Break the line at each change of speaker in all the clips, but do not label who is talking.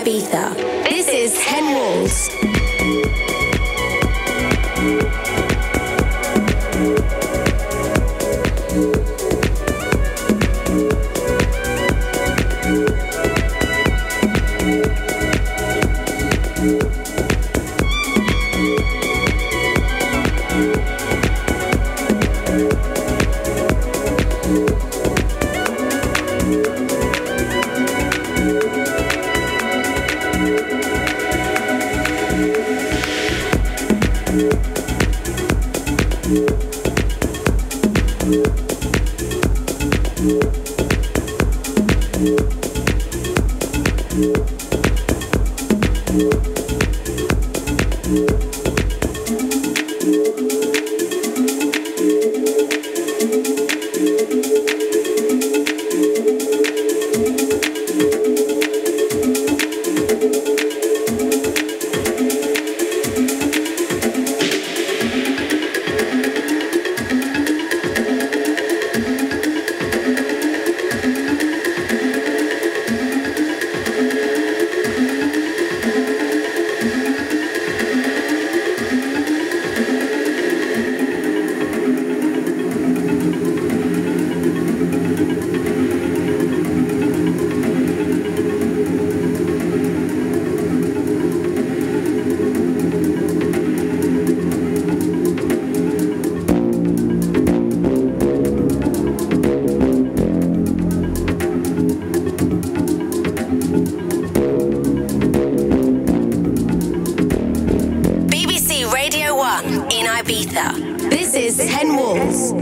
Ibiza. This is 10 Walls. Ibiza. This is 10 Walls.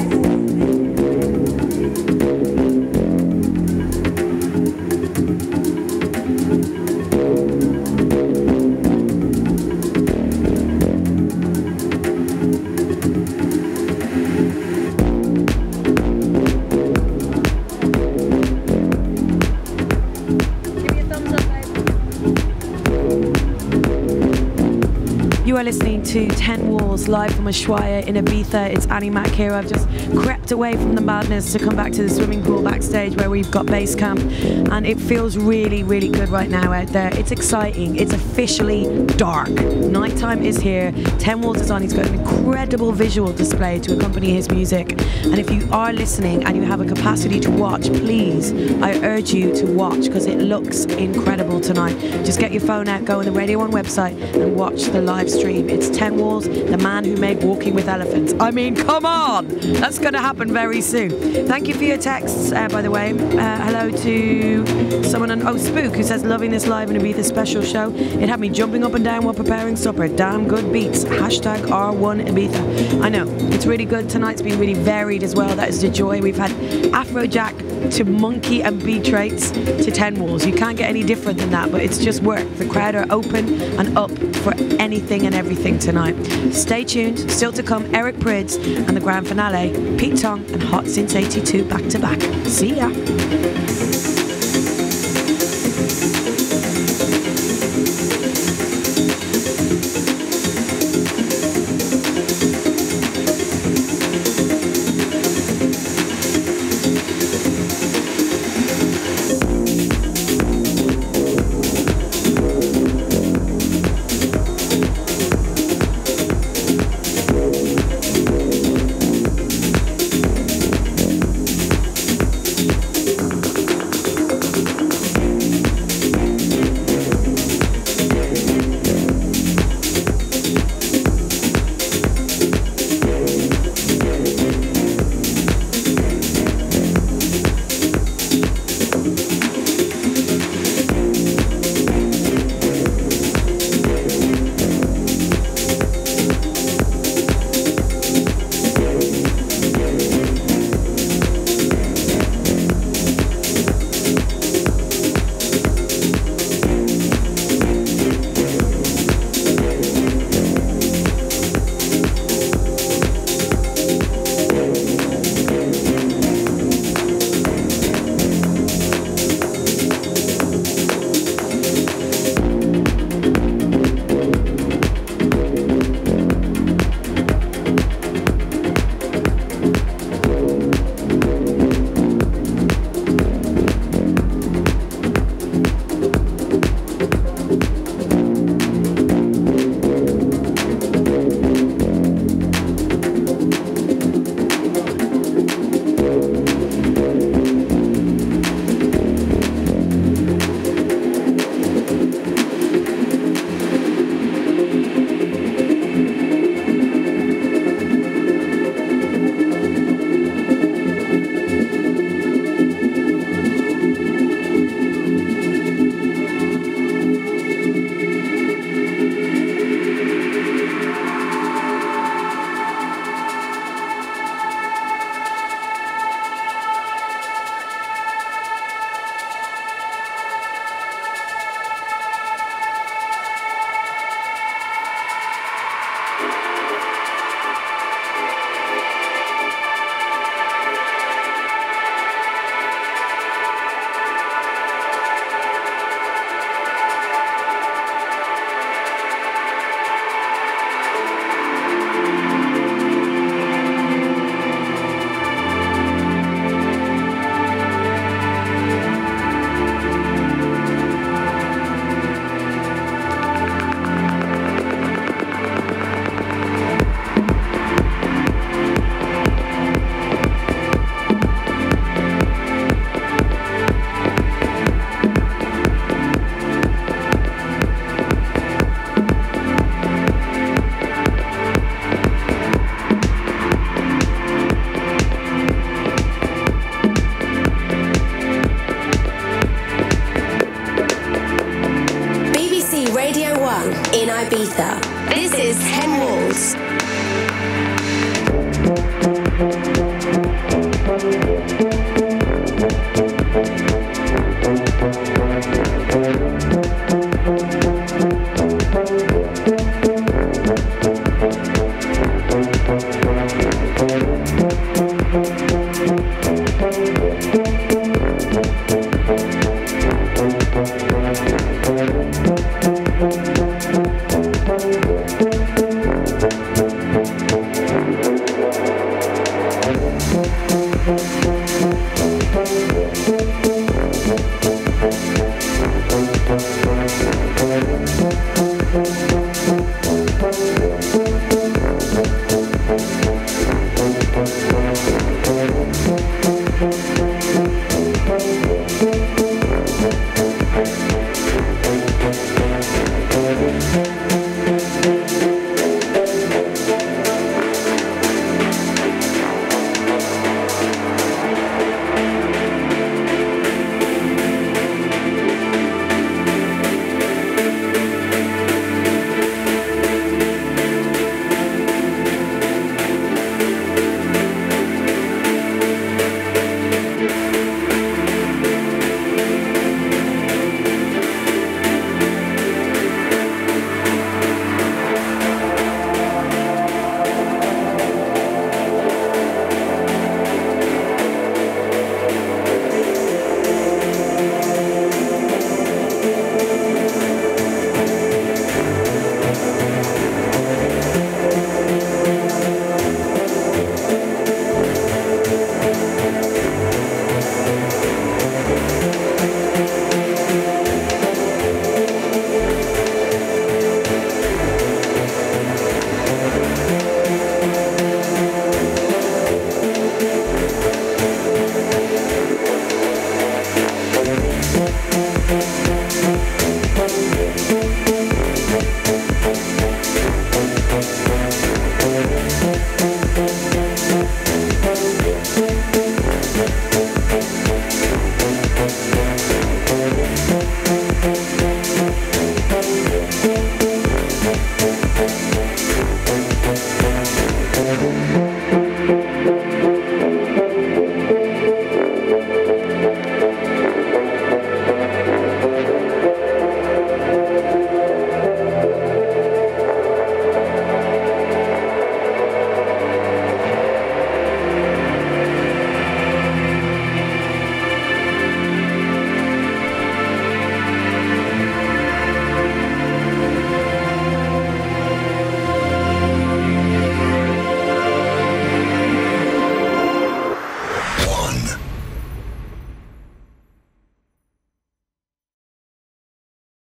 You are listening to 10 Walls live from Ushuaia in Ibiza. It's Annie Mac here. I've just crept away from the madness to come back to the swimming pool backstage where we've got base camp, and it feels really, really good right now out there. It's exciting. It's officially dark. Nighttime is here. 10 Walls is on. He's got an incredible visual display to accompany his music. And if you are listening and you have a capacity to watch, please, I urge you to watch because it looks incredible tonight. Just get your phone out, go on the Radio 1 website and watch the live stream. It's 10 Walls, the man who made Walking with Elephants. I mean, come on! That's going to happen very soon. Thank you for your texts, by the way. Hello to someone on Spook, who says, loving this live in Ibiza special show. It had me jumping up and down while preparing supper. Damn good beats. Hashtag R1 Ibiza. I know, it's really good. Tonight's been really varied as well. That is the joy. We've had Afrojack to Monkey and Beat Rates to 10 Walls. You can't get any different than that, but it's just work. The crowd are open and up for anything and everything tonight. Stay tuned. Still to come, Eric Prydz and the grand finale, Pete Tong and Hot Since 82 back to back. See ya.
Ibiza. This is 10 Walls.